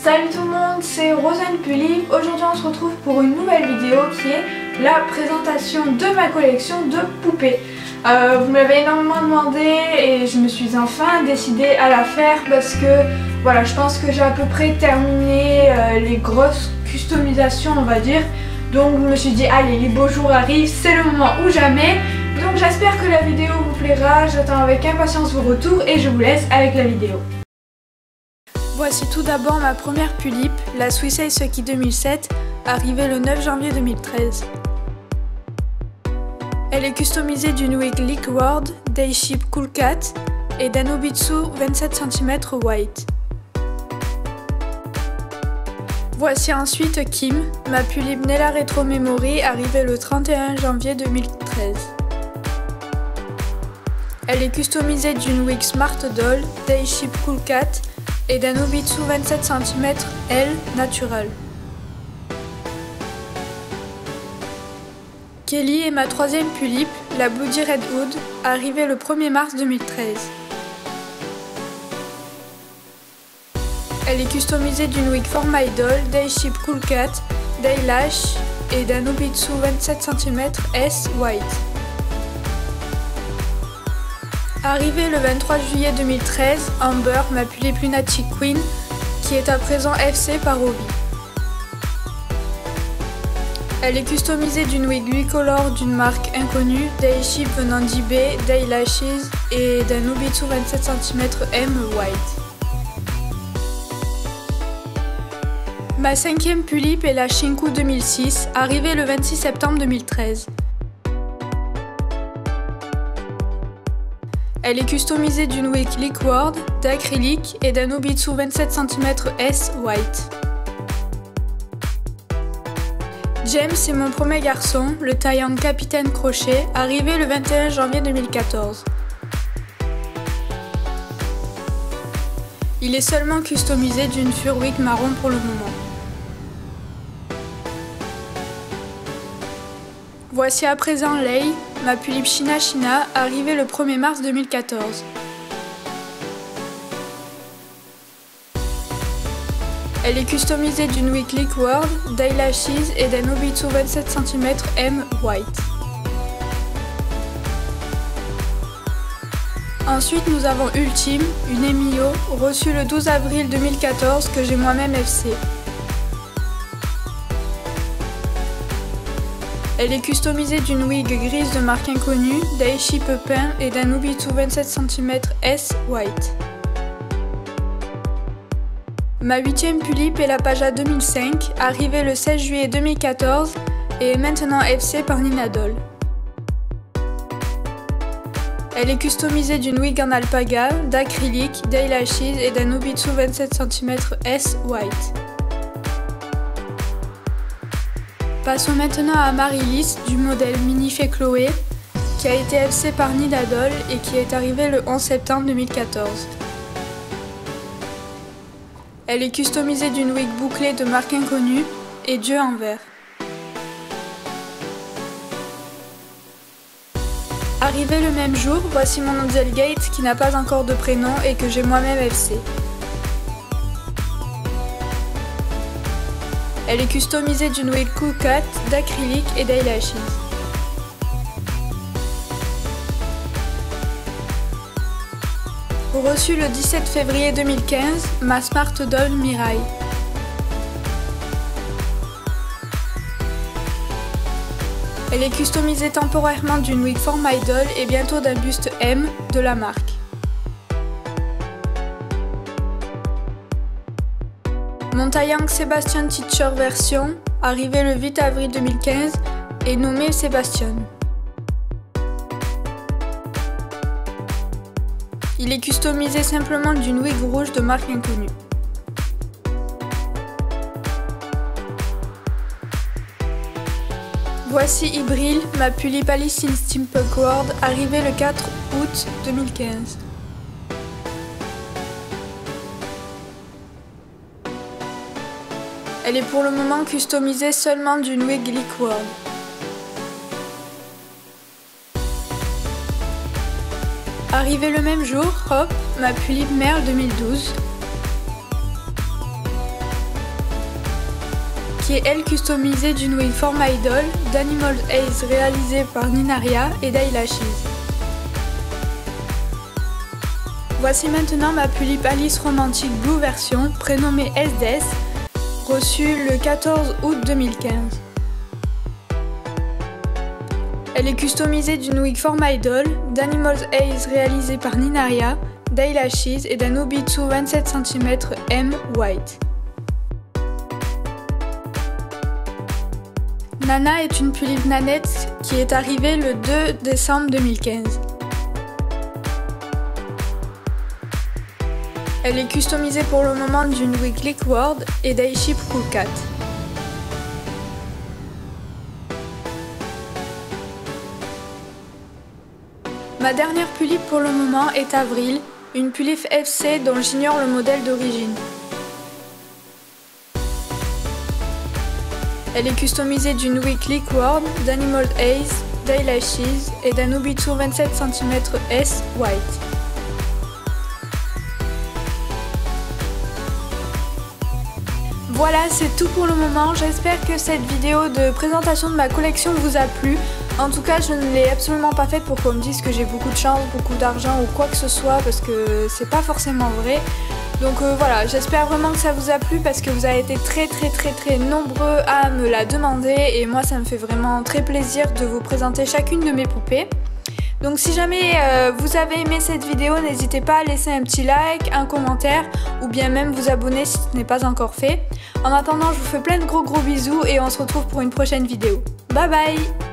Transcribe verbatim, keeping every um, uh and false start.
Salut tout le monde, c'est Rosanne Pulip. Aujourd'hui on se retrouve pour une nouvelle vidéo qui est la présentation de ma collection de poupées. Euh, vous m'avez énormément demandé et je me suis enfin décidée à la faire parce que voilà, je pense que j'ai à peu près terminé euh, les grosses customisations, on va dire. Donc je me suis dit allez, les beaux jours arrivent, c'est le moment ou jamais. Donc j'espère que la vidéo vous plaira, j'attends avec impatience vos retours et je vous laisse avec la vidéo. Voici tout d'abord ma première Pulip, la Swiss Ace Sucky deux mille sept, arrivée le neuf janvier deux mille treize. Elle est customisée d'une wig Liquid, Dayship Cool Cat et d'un Nobitsu vingt-sept centimètres white. Voici ensuite Kim, ma Pulip Nella Retro Memory, arrivée le trente et un janvier deux mille treize. Elle est customisée d'une wig Smart Doll, Dayship Cool Cat et d'un Nobitsu vingt-sept centimètres L naturel. Kelly est ma troisième Pulip, la Bloody Red Hood, arrivée le premier mars deux mille treize. Elle est customisée d'une wig For My Doll, Dayship Cool Cat, Daylash et d'un Nobitsu vingt-sept centimètres S white. Arrivée le vingt-trois juillet deux mille treize, Amber, ma Pulip Lunatic Queen, qui est à présent F C par Obi. Elle est customisée d'une wig huit color d'une marque inconnue, Dayship venant d'eBay, Daylashes et d'un Nobitsu vingt-sept centimètres M white. Ma cinquième Pulip est la Shinku deux mille six, arrivée le vingt-six septembre deux mille treize. Elle est customisée d'une wig Liquid, d'acrylique et d'un Nobitsu vingt-sept centimètres S white. James est mon premier garçon, le Taiyang Capitaine Crochet, arrivé le vingt et un janvier deux mille quatorze. Il est seulement customisé d'une furwig marron pour le moment. Voici à présent Lei, ma Pulip Shina Shina, arrivée le premier mars deux mille quatorze. Elle est customisée d'une wig Liquid, Daylashes et d'un Nobitsu vingt-sept centimètres M white. Ensuite nous avons Ultime, une Emio, reçue le douze avril deux mille quatorze que j'ai moi-même F C. Elle est customisée d'une wig grise de marque inconnue, Dayship Peint et d'un Nobitsu vingt-sept centimètres S white. Ma huitième Pulip est la Paja deux mille cinq, arrivée le seize juillet deux mille quatorze et est maintenant F C par Nina Doll. Elle est customisée d'une wig en alpaga, d'acrylique, Daylashes et d'un Nobitsu vingt-sept centimètres S white. Passons maintenant à Marilis du modèle Mini Fée Chloé, qui a été F C par Nina Doll et qui est arrivée le onze septembre deux mille quatorze. Elle est customisée d'une wig bouclée de marque inconnue et Dieu en vert. Arrivé le même jour, voici mon Angelgate qui n'a pas encore de prénom et que j'ai moi-même F C. Elle est customisée d'une wig Cool Cat, d'acrylique et d'eyelashes. Reçue le dix-sept février deux mille quinze, ma Smart Doll Mirai. Elle est customisée temporairement d'une wig For My Doll et bientôt d'un buste M de la marque. Mon Taiyang Sebastian Teacher version, arrivé le huit avril deux mille quinze, est nommé Sebastian. Il est customisé simplement d'une wig rouge de marque inconnue. Voici Ibril, ma Pulip Alice in Steampunk World, arrivée le quatre août deux mille quinze. Elle est pour le moment customisée seulement d'une wig Liquid. Arrivé le même jour, Hop, ma Pulip Merle deux mille douze. qui est elle customisée d'une wig for my doll, d'Animal Ace réalisée par Ninaria et d'Eyelashes. Voici maintenant ma pulipe Alice Romantic Blue version, prénommée S D S, reçue le quatorze août deux mille quinze. Elle est customisée d'une wig for my doll, d'Animal Ace réalisée par Ninaria, d'Eyelashes et d'un Nobitsu vingt-sept centimètres M White. Nana est une pulipe nanette qui est arrivée le deux décembre deux mille quinze. Elle est customisée pour le moment d'une wig Liquid et d'Aiship Cool Cat. Ma dernière pulipe pour le moment est Avril, une pulipe F C dont j'ignore le modèle d'origine. Elle est customisée d'une wig Liquid, d'Animal Ace, d'Eyelashes et d'un Nobitsu vingt-sept centimètres S White. Voilà, c'est tout pour le moment. J'espère que cette vidéo de présentation de ma collection vous a plu. En tout cas, je ne l'ai absolument pas faite pour qu'on me dise que j'ai beaucoup de chance, beaucoup d'argent ou quoi que ce soit, parce que c'est pas forcément vrai. Donc euh, voilà, j'espère vraiment que ça vous a plu parce que vous avez été très très très très nombreux à me la demander et moi ça me fait vraiment très plaisir de vous présenter chacune de mes poupées. Donc si jamais euh, vous avez aimé cette vidéo, n'hésitez pas à laisser un petit like, un commentaire ou bien même vous abonner si ce n'est pas encore fait. En attendant, je vous fais plein de gros gros bisous et on se retrouve pour une prochaine vidéo. Bye bye!